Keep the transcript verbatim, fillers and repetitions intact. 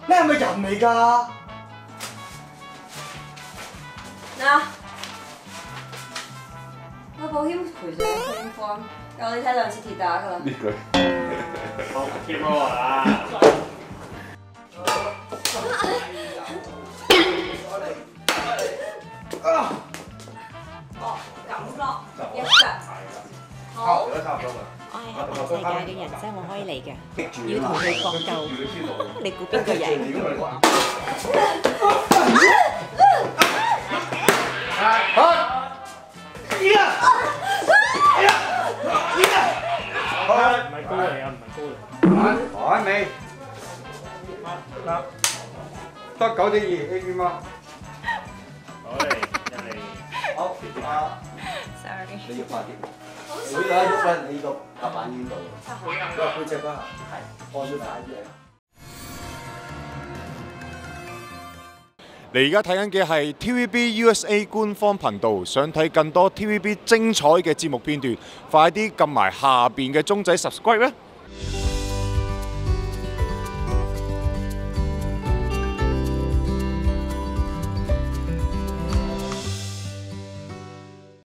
你係咪人嚟㗎？ 嗱，我保險賠償嘅 claim form，夠你睇兩次鐵打㗎啦。 呢句好貼我啊！ 哦，咁咯，一實。好。 我係黑白世界嘅人啫，我可以嚟嘅。要同佢搏鬥，你估邊個贏？ 唔係高嚟啊，唔係高嚟。 玩未？得九點二 A P 嗎？ 好嚟，入嚟。 好啊。 Sorry。 你要快啲。你而家喐咧，你個夾板已經到啦。個背脊嗰下係放咗大啲嚟。 你而家睇緊嘅係 T V B U S A 官方頻道，想睇更多 T V B 精彩嘅節目片段，快啲撳埋下邊嘅鐘仔 subscribe 啦！